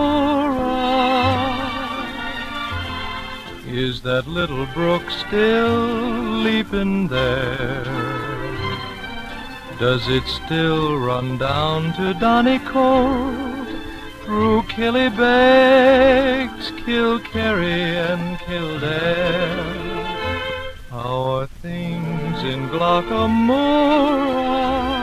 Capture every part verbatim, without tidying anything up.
Morra. Is that little brook still leaping there? Does it still run down to Donegal, through Killybegs, Kilkerry and Kildare? How are things in Glocca, Morra?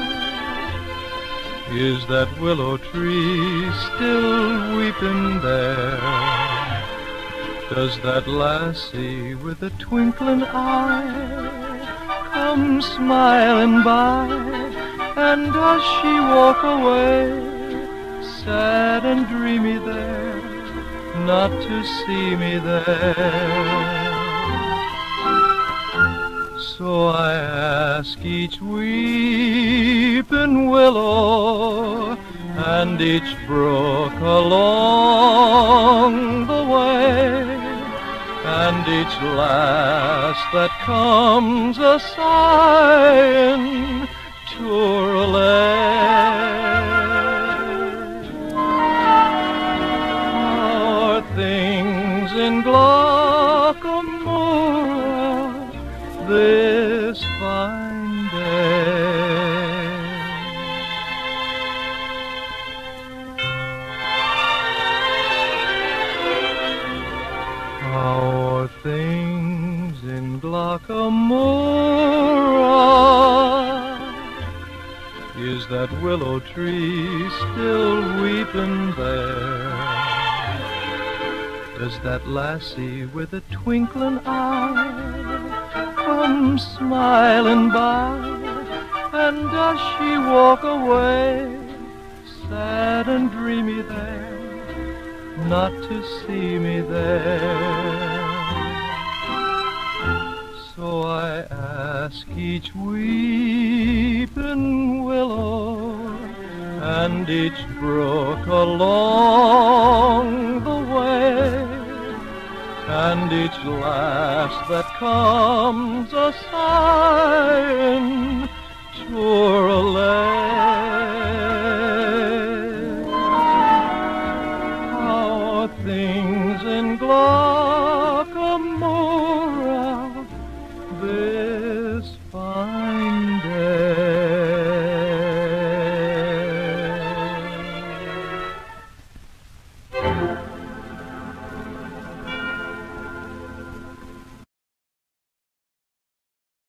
Is that willow tree still weeping there? Does that lassie with a twinkling eye come smiling by, and does she walk away, sad and dreamy there, not to see me there? So I ask each weeping willow and each brook along the way, and each lass that comes a-sighing, Touralay. How are things in Glocca, Morra, this fine day? How are things in Glocca, Morra? Is that willow tree still weeping there? Does that lassie with a twinkling eye come smiling by, and does she walk away, sad and dreamy there, not to see me there? So I ask each weeping willow and each brook along the way, and each lass that comes a-sighing, Touralay. How are things in Glocca?